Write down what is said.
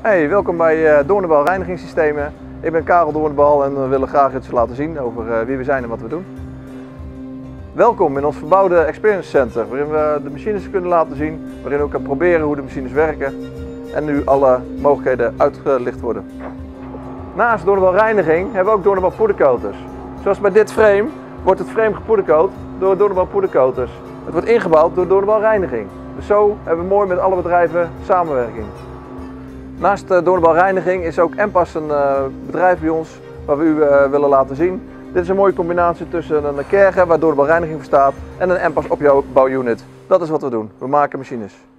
Hey, welkom bij Doornenbal Reinigingssystemen. Ik ben Karel Doornenbal en we willen graag iets laten zien over wie we zijn en wat we doen. Welkom in ons verbouwde Experience Center, waarin we de machines kunnen laten zien, waarin we ook kunnen proberen hoe de machines werken en nu alle mogelijkheden uitgelicht worden. Naast Doornenbal Reiniging hebben we ook Doornenbal Poedercoaters. Zoals bij dit frame wordt het frame gepoedercoat door Doornenbal Poedercoaters. Het wordt ingebouwd door Doornenbal Reiniging. Dus zo hebben we mooi met alle bedrijven samenwerking. Naast Doornenbal Reiniging is ook Empas een bedrijf bij ons waar we u willen laten zien. Dit is een mooie combinatie tussen een Kerge waar Doornenbal Reiniging voor staat en een Empas opbouwunit. Dat is wat we doen. We maken machines.